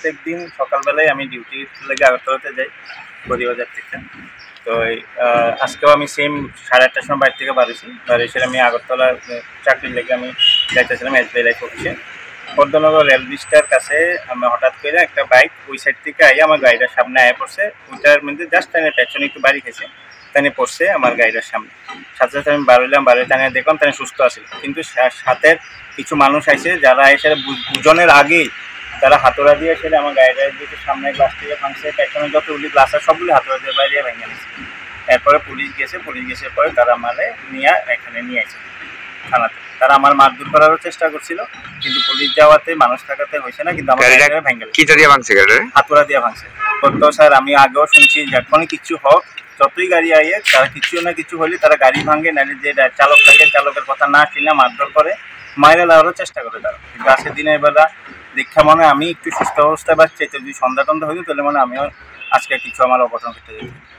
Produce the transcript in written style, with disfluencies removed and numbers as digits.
প্রত্যেকদিন সকালবেলায় আমি ডিউটি লেগে আগরতলাতে যাই গদিবাজার থেকে। তো আজকেও আমি সেম 8:30টার সময় বাড়ি থেকে বাড়িয়েছি। এসে আমি আগরতলা চাকরির লেগে আমি যাইতেছিলাম SBI লাইফ অফিসে। পদ্মনগর রেল ব্রিজটার কাছে আমি হঠাৎ করে একটা বাইক ওই সাইড থেকে আইয়া আমার গাড়িটার সামনে আয়া পড়ছে। ওইটার মধ্যে জাস্ট টানে পেছনে একটু বাড়ি খেয়েছে, টানে পড়ছে আমার গাড়িটার সামনে। সাথে সাথে আমি বাড়লাম, টানে দেখলাম টানে সুস্থ আছে। কিন্তু সাথে কিছু মানুষ আইছে যারা এসে বুঝনের আগেই তারা হাতুড়া দিয়ে এসে আমার গাড়িটার দিকে সামনে গ্লাস থেকে ভাঙছে, পেছনে যতগুলি গ্লাস আছে সবগুলি হাতুড়া দিয়ে বাইরে ভেঙে নিয়েছে। এরপরে পুলিশ গেছে পরে তারা আমারে নিয়ে এখানে নিয়ে আসে থানাতে। তারা আমার মারধর করারও চেষ্টা করছিল, কিন্তু পুলিশ যাওয়াতে মানুষ থাকাতে হয়েছে না। কিন্তু আমার গাড়িটা ভেঙে হাতুড়া দিয়ে ভাঙছে। তো স্যার আমি আগেও শুনছি যখনই কিছু হোক, যতই গাড়ি আইয়ে তারা কিছু না কিছু হলে তারা গাড়ি ভাঙে, নাহলে যে চালক থাকে চালকের কথা না শুনে মারধর করে, মাইরে লাগারও চেষ্টা করে তারা। কিন্তু আজকে দিনের বেলা দীক্ষা মনে আমি একটু সুস্থ অবস্থায় বাচ্চাই, যদি সন্ধ্যা টন্ধা হইতো তাহলে মনে আমিও আজকে কিছু আমার অঘটন করতে যেত।